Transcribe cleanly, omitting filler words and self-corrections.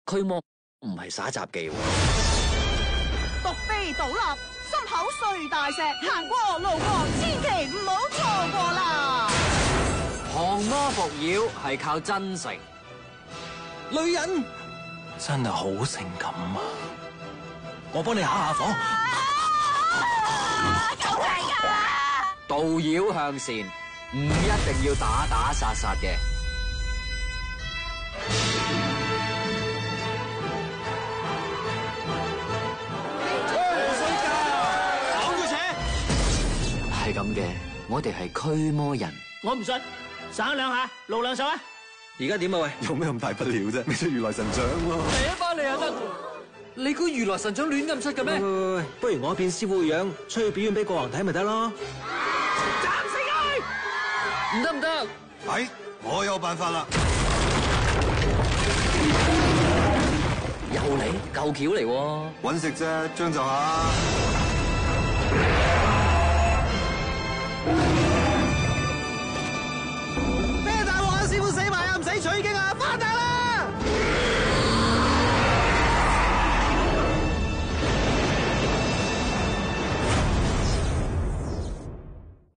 驅魔唔係耍雜技喎。 獨臂倒立，心口碎大石，行過路過千祈唔好錯過啦！ 降魔伏妖係靠真誠。 女人真係好性感啊！我幫你下下火。 救命啊！ 導妖向善，唔一定要打打殺殺嘅。係咁嘅，我哋係驅魔人。 我唔信，省兩下，露兩手啊！ 而家點啊？喂， 有咩咁大不了啫？咪出如來神掌咯！ 嚟一翻嚟又得，你估如來神掌亂咁出嘅咩？ 喂，不如我變師傅樣，出去表演俾國王睇咪得咯？ 斬死佢！ 唔得唔得， 係，我有辦法啦！ 又嚟舊橋嚟喎！ 搵食啫，將就下。